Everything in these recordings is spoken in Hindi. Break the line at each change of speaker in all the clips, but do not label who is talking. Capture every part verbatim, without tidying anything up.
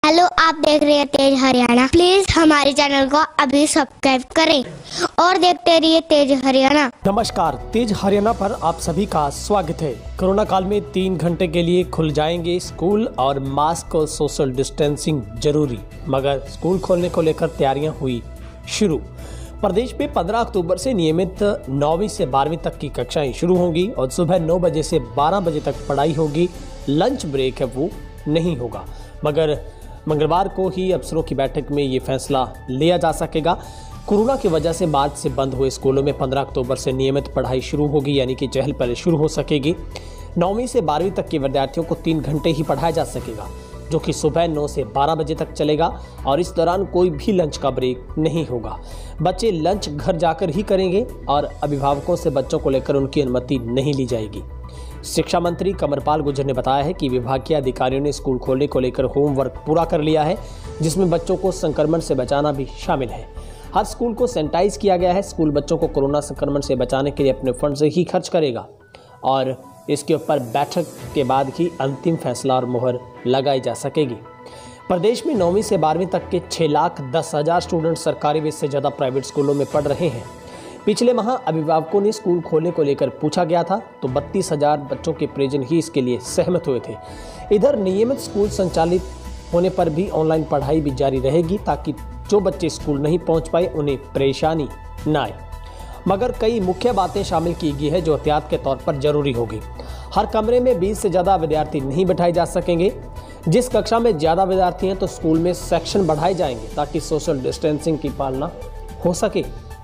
हेलो, आप देख रहे हैं तेज हरियाणा। प्लीज हमारे चैनल को अभी सब्सक्राइब करें और देखते रहिए तेज हरियाणा।
नमस्कार, तेज हरियाणा पर आप सभी का स्वागत है। कोरोना काल में तीन घंटे के लिए खुल जाएंगे स्कूल और मास्क और सोशल डिस्टेंसिंग जरूरी, मगर स्कूल खोलने को लेकर तैयारियां हुई शुरू। प्रदेश में पंद्रह अक्टूबर से नियमित नौवीं से बारहवीं तक की कक्षाएं शुरू होंगी और सुबह नौ बजे से बारह बजे तक पढ़ाई होगी। लंच ब्रेक है वो नहीं होगा, मगर मंगलवार को ही अफसरों की बैठक में ये फैसला लिया जा सकेगा। कोरोना की वजह से मार्च से बंद हुए स्कूलों में पंद्रह अक्टूबर से नियमित पढ़ाई शुरू होगी, यानी कि चहल पहल शुरू हो सकेगी। नौवीं से बारहवीं तक के विद्यार्थियों को तीन घंटे ही पढ़ाया जा सकेगा, जो कि सुबह नौ से बारह बजे तक चलेगा और इस दौरान कोई भी लंच का ब्रेक नहीं होगा। बच्चे लंच घर जाकर ही करेंगे और अभिभावकों से बच्चों को लेकर उनकी अनुमति नहीं ली जाएगी। शिक्षा मंत्री कंवरपाल गुर्जर ने बताया है कि विभागीय अधिकारियों ने स्कूल खोलने को लेकर होमवर्क पूरा कर लिया है, जिसमें बच्चों को संक्रमण से बचाना भी शामिल है। हर स्कूल को सैनिटाइज किया गया है। स्कूल बच्चों को कोरोना संक्रमण से बचाने के लिए अपने फंड से ही खर्च करेगा और इसके ऊपर बैठक के बाद ही अंतिम फैसला और मुहर लगाई जा सकेगी। प्रदेश में नौवीं से बारहवीं तक के छः लाख दस हजार स्टूडेंट सरकारी व इससे ज़्यादा प्राइवेट स्कूलों में पढ़ रहे हैं। पिछले माह अभिभावकों ने स्कूल खोलने को लेकर पूछा गया था तो बत्तीस हजार बच्चों के परिजन ही इसके लिए सहमत हुए थे। इधर नियमित स्कूल संचालित होने पर भी ऑनलाइन पढ़ाई भी जारी रहेगी, ताकि जो बच्चे स्कूल नहीं पहुंच पाए उन्हें परेशानी न आए। मगर कई मुख्य बातें शामिल की गई है जो एहतियात के तौर पर जरूरी होगी। हर कमरे में बीस से ज़्यादा विद्यार्थी नहीं बिठाए जा सकेंगे। जिस कक्षा में ज़्यादा विद्यार्थी हैं तो स्कूल में सेक्शन बढ़ाए जाएंगे ताकि सोशल डिस्टेंसिंग की पालना हो सके।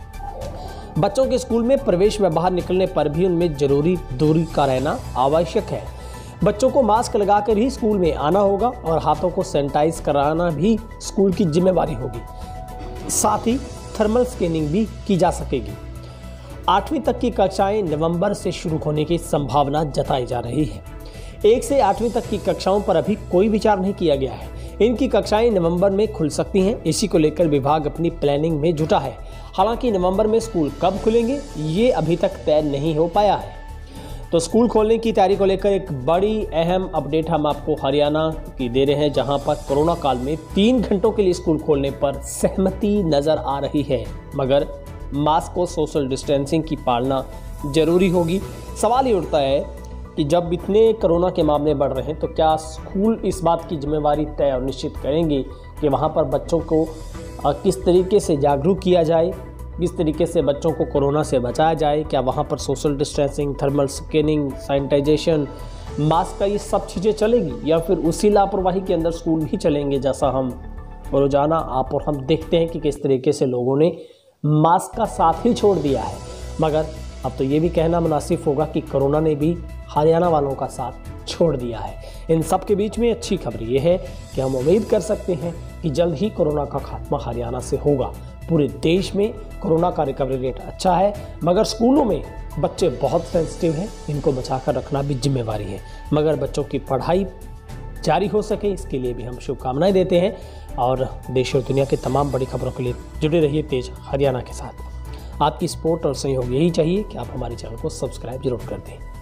बच्चों के स्कूल में प्रवेश व बाहर निकलने पर भी उनमें जरूरी दूरी का रहना आवश्यक है। बच्चों को मास्क लगाकर ही स्कूल में आना होगा और हाथों को सैनिटाइज कराना भी स्कूल की जिम्मेवारी होगी। साथ ही थर्मल स्कैनिंग भी की जा सकेगी। आठवीं तक की कक्षाएं नवंबर से शुरू होने की संभावना जताई जा रही है। एक से आठवीं तक की कक्षाओं पर अभी कोई विचार नहीं किया गया है। इनकी कक्षाएं नवंबर में खुल सकती हैं। इसी को लेकर विभाग अपनी प्लानिंग में जुटा है। हालांकि नवंबर में स्कूल कब खुलेंगे ये अभी तक तय नहीं हो पाया है। तो स्कूल खोलने की तैयारी को लेकर एक बड़ी अहम अपडेट हम आपको हरियाणा की दे रहे हैं, जहां पर कोरोना काल में तीन घंटों के लिए स्कूल खोलने पर सहमति नजर आ रही है, मगर मास्क और सोशल डिस्टेंसिंग की पालना जरूरी होगी। सवाल ये उठता है कि जब इतने कोरोना के मामले बढ़ रहे हैं तो क्या स्कूल इस बात की जिम्मेवारी तय और निश्चित करेंगे कि वहां पर बच्चों को किस तरीके से जागरूक किया जाए, किस तरीके से बच्चों को कोरोना से बचाया जाए। क्या वहां पर social distancing, thermal scanning, sanitization, mask का ये सब चीज़ें चलेगी, या फिर उसी लापरवाही के अंदर स्कूल भी चलेंगे, जैसा हम रोजाना आप और हम देखते हैं कि किस तरीके से लोगों ने मास्क का साथ ही छोड़ दिया है। मगर अब तो ये भी कहना मुनासिब होगा कि कोरोना ने भी हरियाणा वालों का साथ छोड़ दिया है। इन सब के बीच में अच्छी खबर ये है कि हम उम्मीद कर सकते हैं कि जल्द ही कोरोना का खात्मा हरियाणा से होगा। पूरे देश में कोरोना का रिकवरी रेट अच्छा है, मगर स्कूलों में बच्चे बहुत सेंसिटिव हैं, इनको बचाकर रखना भी जिम्मेवारी है। मगर बच्चों की पढ़ाई जारी हो सके, इसके लिए भी हम शुभकामनाएं देते हैं और देश और दुनिया के तमाम बड़ी खबरों के लिए जुड़े रहिए तेज हरियाणा के साथ। आपकी सपोर्ट और सहयोग यही चाहिए कि आप हमारे चैनल को सब्सक्राइब जरूर कर दें।